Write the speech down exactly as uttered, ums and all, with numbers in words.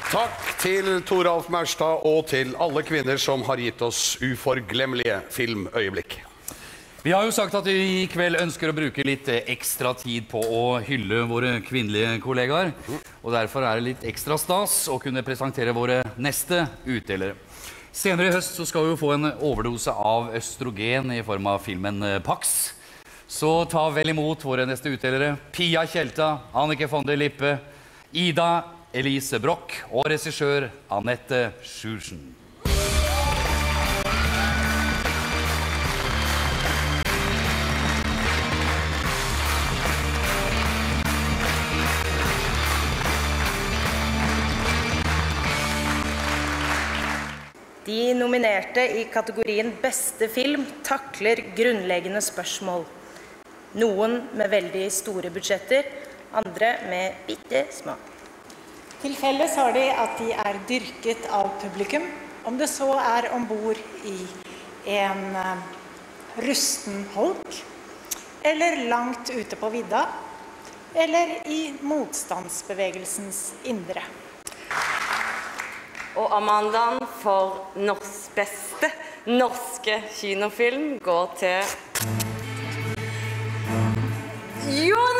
Takk til Toralf Maurstad og til alle kvinner som har gitt oss uforglemmelige filmøyeblikk. Vi har jo sagt at vi i kveld ønsker å bruke litt ekstra tid på å hylle våre kvinnelige kollegaer. Og derfor er det litt ekstra stas å kunne presentere våre neste utdelere. Senere i høst så skal vi få en overdose av østrogen i form av filmen Pax. Så ta vel imot våre neste utdelere. Pia Tjelta, Annike von der Lippe, Ida Elise Brock og regissør Annette Sjursen. De nominerte i kategorien Beste film takler grunnleggende spørsmål. Noen med veldig store budsjetter, andre med bitte små. Til felles har de at de er dyrket av publikum, om det så er ombord i en uh, rusten holk, eller langt ute på vidda, eller i motstandsbevegelsens indre. Og Amandaen for norsk beste norske kinofilm går til Jon